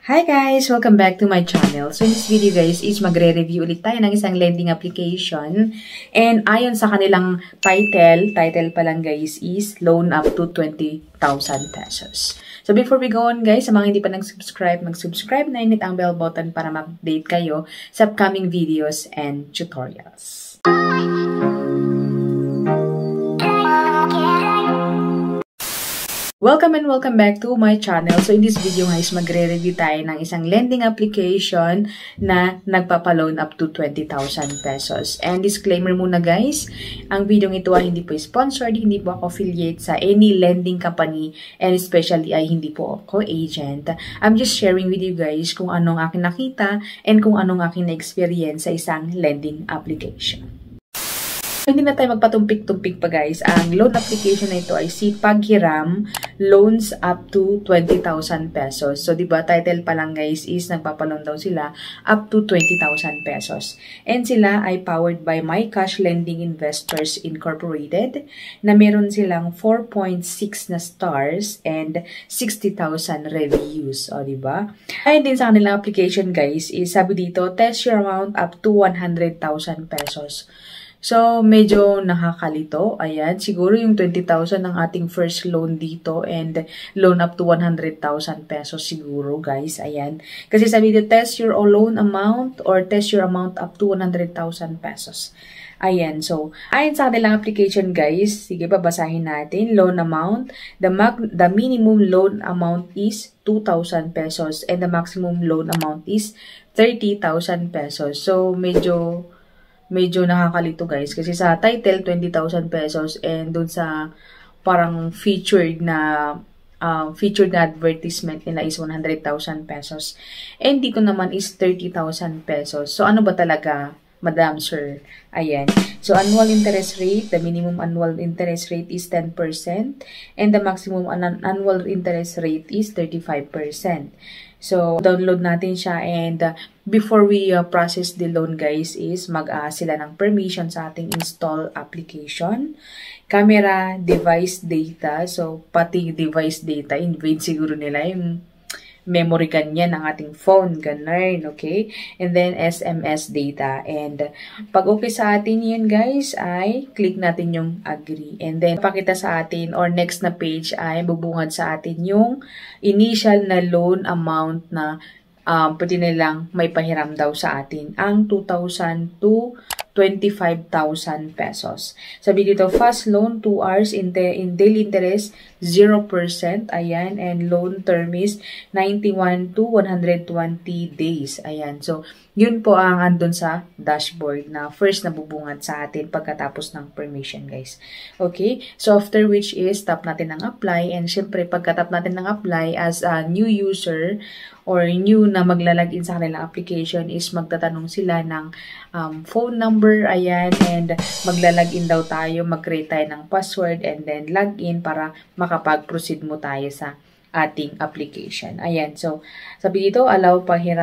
Hi guys! Welcome back to my channel. So in this video guys is magre-review ulit tayo ng isang lending application. And ayon sa kanilang title pa lang guys is loan up to 20,000 pesos. So before we go on guys, sa mga hindi pa nag-subscribe, mag-subscribe na, hit ang bell button para ma-update kayo sa upcoming videos and tutorials. Welcome and welcome back to my channel. So in this video guys, magre-review tayo ng isang lending application na nagpapaloan up to 20,000 pesos. And disclaimer muna guys, ang video ito ay hindi po sponsored, hindi po ako affiliate sa any lending company, and especially ay hindi po ako agent. I'm just sharing with you guys kung anong aking nakita and kung anong aking na-experience sa isang lending application. Hindi na tayo magpatumpik-tumpik pa guys. Ang loan application na ito ay si Paghiram Loans up to 20,000 pesos. So, diba, title pa lang guys is nagpapaloan daw sila up to 20,000 pesos. And sila ay powered by MyCash Lending Investors Incorporated na meron silang 4.6 na stars and 60,000 reviews. O, diba? Ayun din sa kanilang application guys is sabi dito, test your amount up to 100,000 pesos. So, medyo nakakalito. Ayan, siguro yung 20,000 ang ating first loan dito and loan up to 100,000 pesos siguro, guys. Ayan. Kasi sabi dito, test your loan amount or test your amount up to 100,000 pesos. Ayan, so, ayon sa kanilang application, guys, sige, babasahin natin. Loan amount, the minimum loan amount is 2,000 pesos and the maximum loan amount is 30,000 pesos. So, medyo nakakalito guys kasi sa title 20,000 pesos and dun sa parang featured na advertisement nila is 100,000 pesos and dito naman is 30,000 pesos. So ano ba talaga, Madam Sir? Ayan. So annual interest rate, the minimum annual interest rate is 10% and the maximum annual interest rate is 35%. So, download natin siya and before we process the loan guys is mag-ask sila ng permission sa ating install application. Camera, device data. So, pati device data, invade siguro nila yung memory ganyan ng ating phone, ganun, okay? And then, SMS data. And pag okay sa atin yun, guys, ay click natin yung agree. And then, pakita sa atin or next na page ay bubungad sa atin yung initial na loan amount na pwede nilang may pahiram daw sa atin. Ang 2,000 to 25,000 pesos. Sabi dito, fast loan, 2 hours, in daily interest, 0%. Ayan, and loan term is 91 to 120 days. Ayan, so, yun po ang andun sa dashboard na first na bubungad sa atin pagkatapos ng permission, guys. Okay, so after which is, tap natin ng apply, and syempre, pagkatap natin ng apply as a new user or new na maglalagin sa kanilang application is magtatanong sila ng phone number, ayan, and maglalagin daw tayo, mag-create tayo ng password, and then login para makapag-proceed mo tayo sa ating application. Ayan, so, sabi dito, allow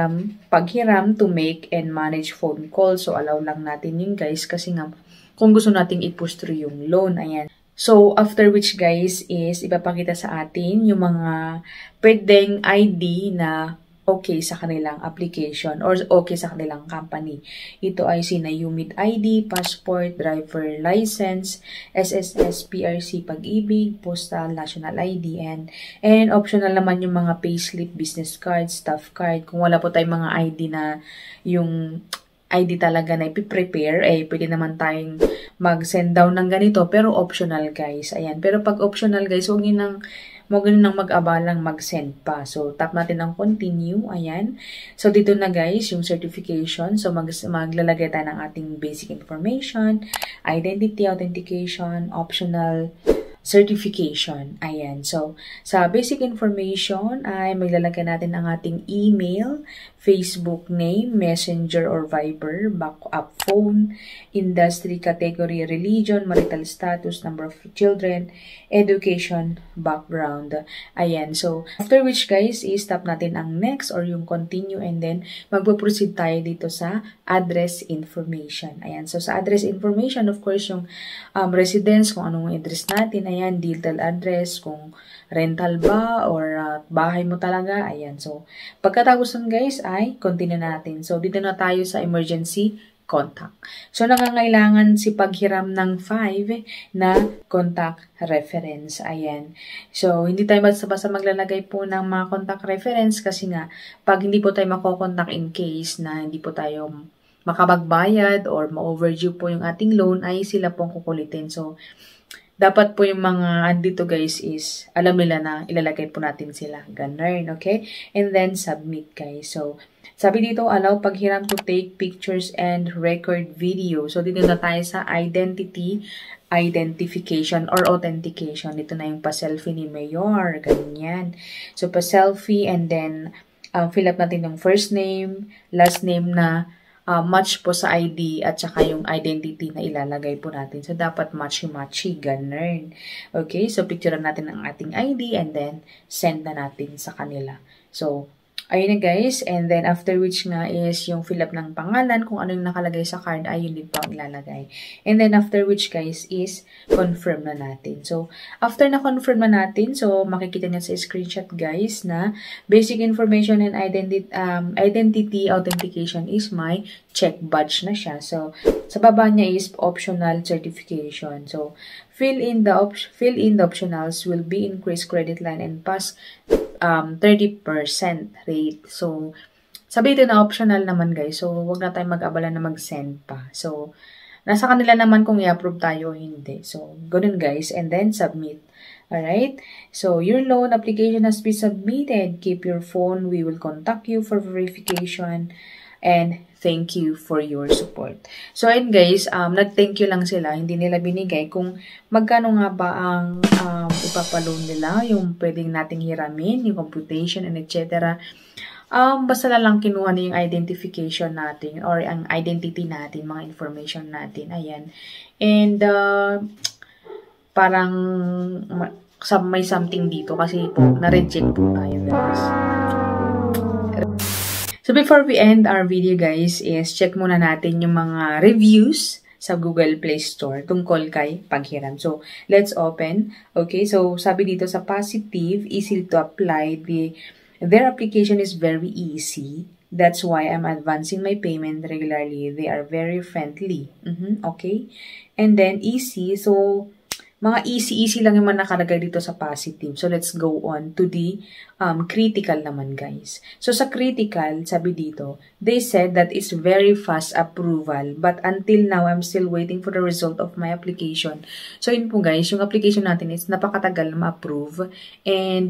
paghiram to make and manage phone call. So, allow lang natin yun, guys, kasi nga, kung gusto nating i-push through yung loan, ayan. So, after which, guys, is ipapakita sa atin yung mga pwedeng ID na okay sa kanilang application or okay sa kanilang company. Ito ay sina UMID ID, passport, driver license, SSS, PRC, Pag-ibig, postal, national ID, and optional naman yung mga payslip, business card, staff card. Kung wala po tayong mga ID na yung ID talaga na ipiprepare, eh, pwede naman tayong mag-send down ng ganito, pero optional guys. Ayan. Pero pag optional guys, huwag nang mag-abalang mag-send pa. So, tap natin ang continue. Ayan. So, dito na guys, yung certification. So, maglalagay tayo ng ating basic information, identity, authentication, optional, certification. Ayan. So, sa basic information ay maglalagay natin ang ating email, Facebook name, Messenger or Viber, backup phone, industry, category, religion, marital status, number of children, education, background. Ayan. So, after which guys, i-stop natin ang next or yung continue and then magpo-proceed tayo dito sa address information. Ayan. So, sa address information, of course, yung residence, kung anong address natin. ayan, detail address, kung rental ba or bahay mo talaga, ayan. So, pagkatapos nun guys ay continue natin. So, dito na tayo sa emergency contact. So, nangangailangan si paghiram ng 5 na contact reference. Ayan. So, hindi tayo basta-basta maglalagay po ng mga contact reference kasi nga, pag hindi po tayo makokontak in case na hindi po tayo makapagbayad or ma-overdue po yung ating loan, ay sila pong kukulitin. So, dapat po yung mga andito guys is, alam nila na ilalagay po natin sila. Ganun, okay? And then, submit guys. So, sabi dito, allow paghiram to take pictures and record video. So, dito na tayo sa identification or authentication. Dito na yung pa-selfie ni Mayor. Ganyan. So, pa-selfie and then, fill up natin yung first name, last name na match po sa ID at saka yung identity na ilalagay po natin. So, dapat matchy-matchy. Ganun. Okay? So, picturean natin ang ating ID and then send na natin sa kanila. So, ayun na guys, and then after which nga is yung fill up ng pangalan, kung ano yung nakalagay sa card, ay yun din po ang ilalagay. And then after which guys is confirm na natin. So, after na confirm na natin, so makikita niyo sa screenshot guys na basic information and identity authentication is my check badge na siya. So, sa baba niya is optional certification. So, fill in the optionals will be increased credit line and pass 30% rate. So, sabi dito na optional naman guys. So, wag na tayong mag-abala na mag-send pa. So, nasa kanila naman kung i-approve tayo o hindi. So, ganun guys. And then, submit. Alright? So, your loan application has been submitted. Keep your phone. We will contact you for verification. And thank you for your support. So, ayun guys, nag-thank you lang sila. Hindi nila binigay kung magkano nga ba ang ipapaloan nila, yung pwedeng nating hiramin, yung computation, and etc. Basta lang kinuha na yung identification natin or ang identity natin, mga information natin. Ayan. And, parang may something dito kasi po, na-reject po tayo guys. So, before we end our video guys, is check muna natin yung mga reviews sa Google Play Store tungkol kay paghiram. So, let's open. Okay, so sabi dito sa positive, easy to apply. Their application is very easy. That's why I'm advancing my payment regularly. They are very friendly. Okay, and then easy. So, mga easy lang yung nakalagay dito sa positive. So, let's go on to the critical naman, guys. So, sa critical, sabi dito, they said that it's very fast approval. But until now, I'm still waiting for the result of my application. So, yun po, guys. Yung application natin is napakatagal na ma-approve. And,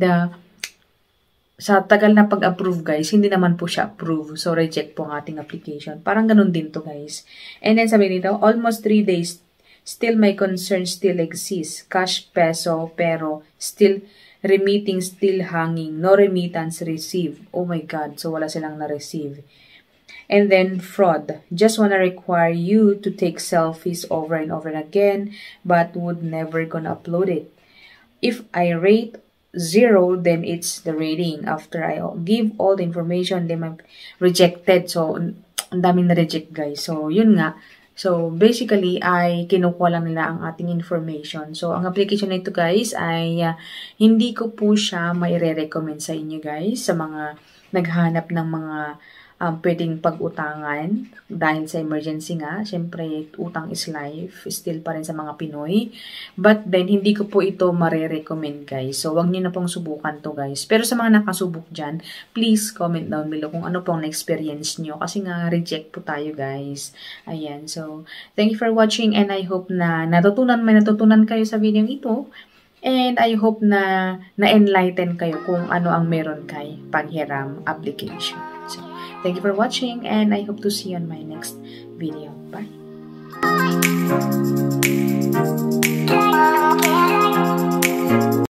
sa tagal na pag-approve, guys, hindi naman po siya approve. So, reject po ang ating application. Parang ganun din to, guys. And then, sabi dito, almost 3 days still, my concern still exists. Cash peso, pero still remitting, still hanging. No remittance received. Oh my God. So, wala silang na-receive. And then, fraud. Just wanna require you to take selfies over and over again, but would never gonna upload it. If I rate 0, then it's the rating. After I give all the information, then I'm rejected. So, ang daming na-reject, guys. So, yun nga. So, basically, ay kinukuha lang nila ang ating information. So, ang application na ito, guys, ay hindi ko po siya mai-recommend sa inyo, guys, sa mga naghanap ng mga pwedeng pag-utangan dahil sa emergency nga. Siyempre, utang is life, still pa rin sa mga Pinoy. But then, hindi ko po ito marirecommend, guys. So, wag niyo na pong subukan to, guys. Pero sa mga nakasubok dyan, please comment down below kung ano pong na-experience nyo. Kasi nga, reject po tayo, guys. Ayan. So, thank you for watching and I hope na may natutunan kayo sa video ito. And I hope na na-enlighten kayo kung ano ang meron kay paghiram application. So, thank you for watching and I hope to see you on my next video. Bye!